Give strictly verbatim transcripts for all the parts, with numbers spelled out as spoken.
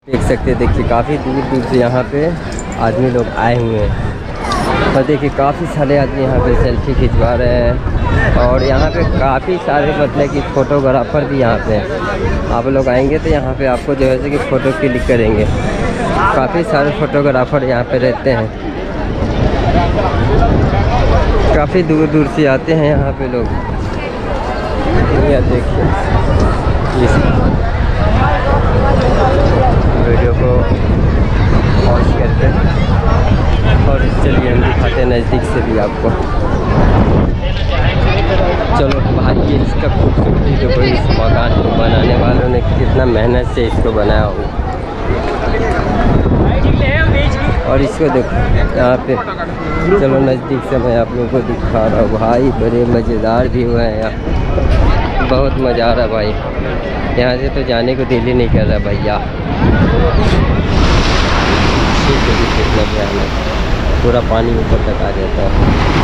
देख सकते हैं, देखिए काफ़ी दूर दूर से यहाँ पे आदमी लोग आए हुए हैं और देखिए काफ़ी सारे आदमी यहाँ पे सेल्फी खिंचवा रहे हैं और यहाँ पे काफ़ी सारे मतलब कि फ़ोटोग्राफ़र भी यहाँ पे हैं। आप लोग आएंगे तो यहाँ पे आपको जो है कि फ़ोटो क्लिक करेंगे। काफ़ी सारे फ़ोटोग्राफ़र यहाँ पे रहते हैं, काफ़ी दूर दूर से आते हैं यहाँ पे लोग। यह देखिए इस वीडियो को पॉज करते हैं और चलिए हम दिखाते हैं नज़दीक से भी आपको। चलो भाई ये इसका खूबसूरती देखो, इस मकान को बनाने वालों ने कितना मेहनत से इसको बनाया हो। और इसको देखो यहाँ पे, चलो नज़दीक से मैं आप लोगों को दिखा रहा हूँ। भाई बड़े मज़ेदार भी हुए हैं यहाँ, बहुत मज़ा आ रहा भाई। यहाँ से तो जाने को दिल ही नहीं कर रहा भैया। कितना भयानक, पूरा पानी ऊपर तक आ जाता है।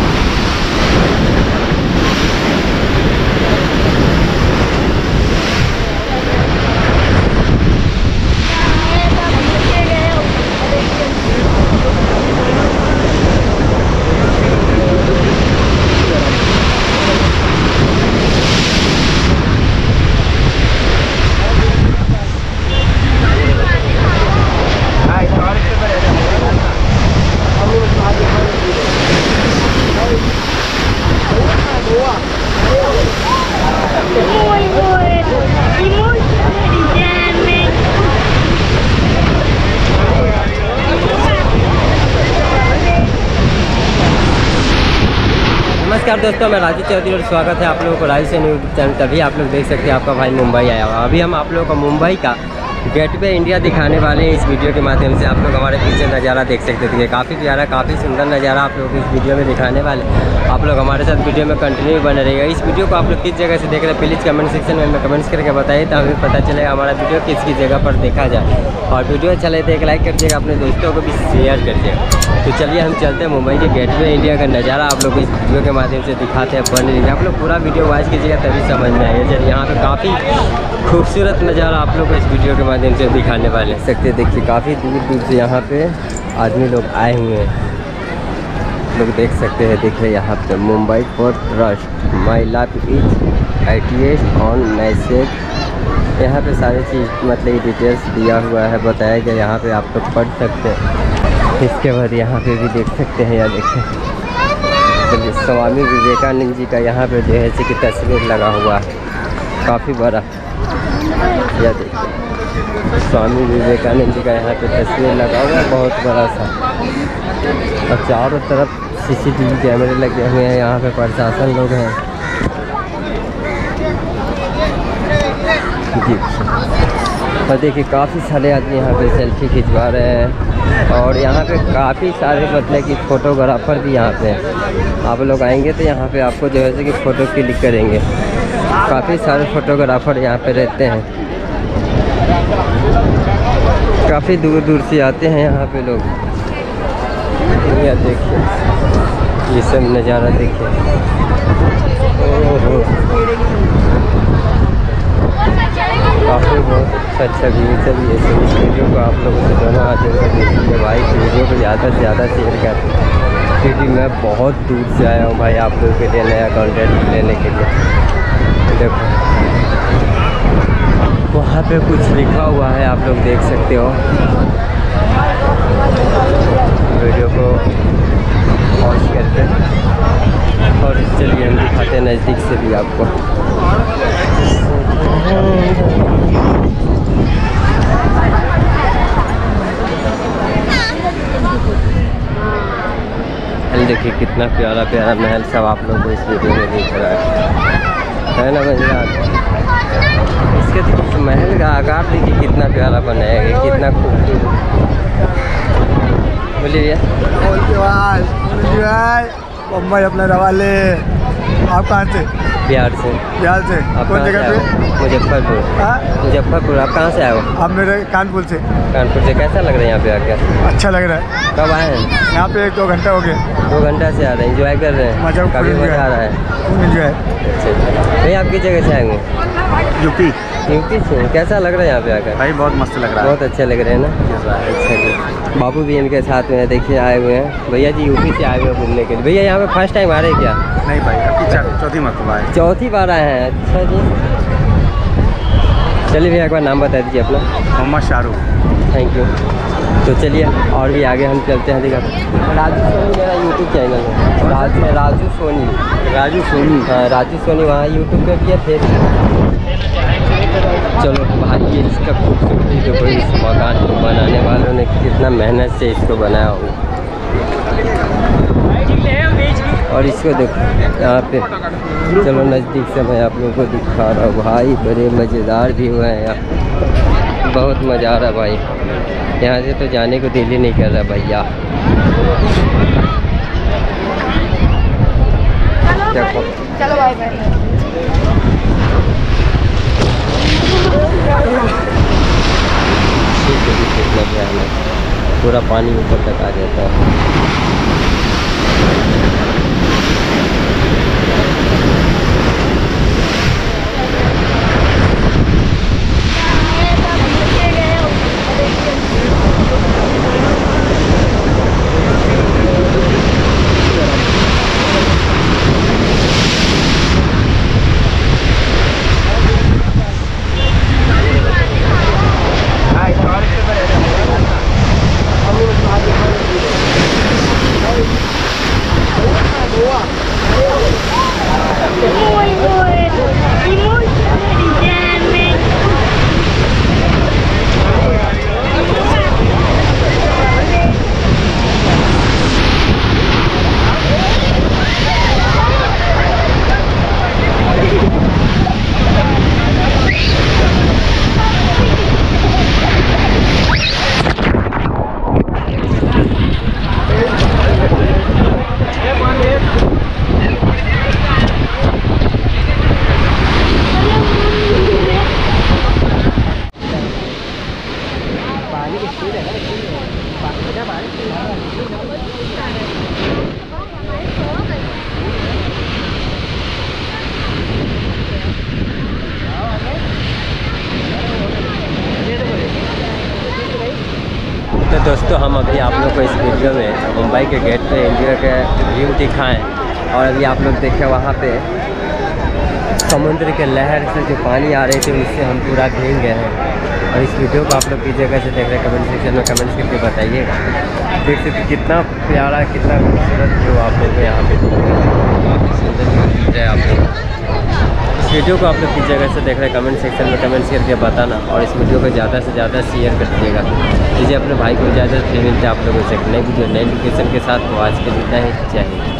नमस्कार दोस्तों, मैं राजू चौधरी और स्वागत है आप लोगों को राजू से यूट्यूब चैनल। तभी आप लोग देख सकते हैं आपका भाई मुंबई आया हुआ। अभी हम आप लोगों को मुंबई का गेटवे इंडिया दिखाने वाले हैं। इस वीडियो के माध्यम से आप लोग हमारे पीछे नज़ारा देख सकते थे, काफ़ी प्यारा काफ़ी सुंदर नज़ारा आप लोग इस वीडियो में दिखाने वाले। आप लोग हमारे साथ वीडियो में कंटिन्यू बने रहिएगा। इस वीडियो को आप लोग किस जगह से देख रहे हैं प्लीज़ कमेंट सेक्शन में हमें कमेंट्स करके बताइए, तो हमें पता चलेगा हमारा वीडियो किस किस जगह पर देखा जाए। और वीडियो अच्छा लगे तो एक लाइक कर दीजिएगा, अपने दोस्तों को भी शेयर कर दीजिएगा। तो चलिए हम चलते हैं मुंबई के गेटवे इंडिया का नज़ारा आप लोग इस वीडियो के माध्यम से दिखाते हैं। बने रहिए, आप लोग पूरा वीडियो वॉच कीजिएगा तभी समझ में आएगा। चलिए यहाँ पे काफ़ी खूबसूरत नज़ारा आप लोग को इस वीडियो के माध्यम से दिखाने वाले हैं। सकते देखिए काफ़ी दूर दूर से यहाँ पे आदमी लोग आए हुए हैं, लोग देख सकते हैं। देखिए यहाँ पे Mumbai port trust my life is I T S on message, यहाँ पे सारी चीज़ मतलब डिटेल्स दिया हुआ है, बताया गया। यहाँ पे आप लोग पढ़ सकते हैं। इसके बाद यहाँ पे भी देख सकते हैं, या देखें चलिए स्वामी विवेकानंद जी का यहाँ पे जो है कि तस्वीर लगा हुआ है काफ़ी बड़ा। यह देखिए स्वामी विवेकानंद जी का यहाँ पे तस्वीर लगा हुआ है बहुत बड़ा सा, और चारों तरफ सीसीटीवी कैमरे लगे हुए हैं। यहाँ पे प्रशासन लोग हैं। और देखिए काफ़ी सारे आदमी यहाँ पे सेल्फी खिंचवा रहे हैं और यहाँ पे काफ़ी सारे मतलब कि फ़ोटोग्राफ़र भी यहाँ पे हैं। आप लोग आएंगे तो यहाँ पे आपको जो है कि फ़ोटो क्लिक करेंगे। काफ़ी सारे फ़ोटोग्राफ़र यहाँ पे रहते हैं, काफ़ी दूर दूर से आते हैं यहाँ पे लोग। यह देखिए ये सब नज़ारा देखिए, काफ़ी बहुत अच्छा अच्छा व्यू। चलिए इस वीडियो को आप लोगों से दोनों हाथ जोड़कर देखिए भाई, वीडियो को ज़्यादा से ज़्यादा शेयर करें, क्योंकि मैं बहुत दूर से आया हूँ भाई आप लोगों के लिए नया कंटेंट लेने के लिए। देखो वहाँ पे कुछ लिखा हुआ है, आप लोग देख सकते हो। वीडियो को पॉज करते हैं और चलिए हम दिखाते हैं नज़दीक से भी आपको। देखिए कितना प्यारा प्यारा महल सब आप लोग को इस वीडियो में दिख रहा है, है ना भैया। इसके देखिए महल का आकार देखिए कितना प्यारा बनाया गया, कितना खूबसूरत। बोलिए मुंबई अपने रवाले। आप कहाँ से? बिहार से। बिहार से कौन जगह पे? मुजफ्फरपुर। मुजफ्फरपुर। आप कहाँ से आए हो? आप मेरे कानपुर से। कानपुर से। कैसा लग रहा है यहाँ पे आके? अच्छा लग रहा है। कब आए हैं? यहाँ पे एक दो घंटा हो गया। दो घंटा से आ रहे हैं, इंजॉय कर रहे हैं? मजा काफ़ी मज़ा आ रहा है। एंजॉय। अच्छा, नहीं आप किस जगह से आएंगे? यूपी। यूपी से? कैसा लग रहा है यहाँ पे आकर? भाई बहुत मस्त लग रहा है। बहुत अच्छे लग रहे हैं ना। अच्छा जी। बाबू भी इनके साथ में है, देखिए आए हुए हैं। भैया जी यूपी से आए हुए हैं घूमने के लिए। भैया यहाँ पे फर्स्ट टाइम आ रहे हैं क्या? नहीं भाई, अभी चौथी मरतबा है। चौथी बार आए हैं? अच्छा जी। चलिए भैया एक बार नाम बता दीजिए अपना। मोहम्मद शाहरुख। Thank you. तो चलिए और भी आगे हम चलते हैं। देखा राजू सोनी मेरा यूट्यूब चैनल है। राजू राजू सोनी राजू सोनी हाँ राजू सोनी वहाँ यूट्यूब पे भी है, फेसबुक। चलो भाई ये इसका खूबसूरती देखो, इस मकान को बनाने वालों ने कितना मेहनत से इसको बनाया हो। और इसको देखो यहाँ पे, चलो नज़दीक से मैं आप लोगों को दिखा रहा हूँ। भाई बड़े मज़ेदार भी हुए हैं यहाँ, बहुत मज़ा आ रहा है भाई। यहाँ से तो जाने को दिल ही नहीं कर रहा भैया। देखो चलो भाई भाई। कितना भयानक, पूरा पानी ऊपर तक आ जाता है। तो दोस्तों हम अभी आप लोग को इस वीडियो में मुंबई के गेट पे इंडिया के व्यू दिखाएं। और अभी आप लोग देखें वहाँ पे समुद्र के लहर से जो पानी आ रही थी उससे हम पूरा भीग गए हैं। और इस वीडियो को आप लोग की जगह से देख रहे हैं, कमेंट सेक्शन में कमेंट्स करके बताइएगा। देख सकते कितना प्यारा कितना खूबसूरत व्यू आप लोग को यहाँ पे काफ़ी सुंदर व्यू दिख रहा है आप लोग। इस वीडियो को आप लोग की जगह से देख रहे हैं, कमेंट सेक्शन में कमेंट्स करके बताना। और इस वीडियो को ज़्यादा से ज़्यादा शेयर कर दीजिएगा। कीजिए अपने भाई को इजाज़त, फिर मिलते हैं आप लोगों से नई वीडियो नई लोकेशन के साथ। तो आज के लिए इतना ही चाहिए।